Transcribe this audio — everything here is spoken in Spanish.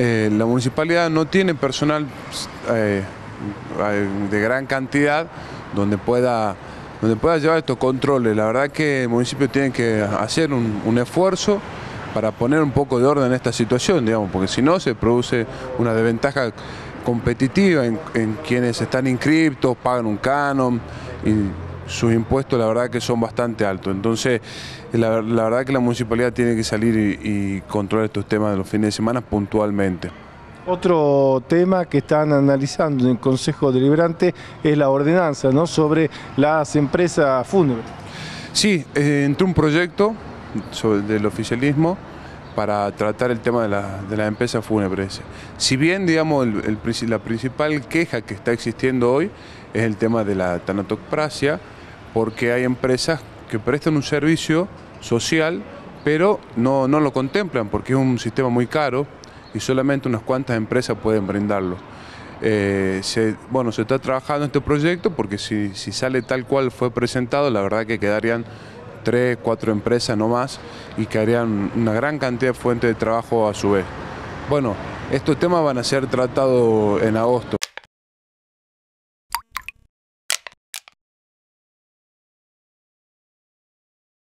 La municipalidad no tiene personal de gran cantidad donde pueda llevar estos controles. La verdad que el municipio tiene que hacer un esfuerzo para poner un poco de orden en esta situación, digamos, porque si no se produce una desventaja competitiva en quienes están inscriptos, pagan un canon y sus impuestos la verdad que son bastante altos. Entonces la verdad que la municipalidad tiene que salir y controlar estos temas de los fines de semana puntualmente. Otro tema que están analizando en el Consejo Deliberante es la ordenanza, ¿no?, sobre las empresas fúnebres. Sí, entró un proyecto del oficialismo para tratar el tema de las empresas fúnebres. Si bien, digamos, la principal queja que está existiendo hoy es el tema de la tanatocracia, porque hay empresas que prestan un servicio social, pero no lo contemplan porque es un sistema muy caro y solamente unas cuantas empresas pueden brindarlo. Se está trabajando en este proyecto porque si sale tal cual fue presentado, la verdad que quedarían 3, 4 empresas no más y quedarían una gran cantidad de fuentes de trabajo a su vez. Bueno, estos temas van a ser tratados en agosto.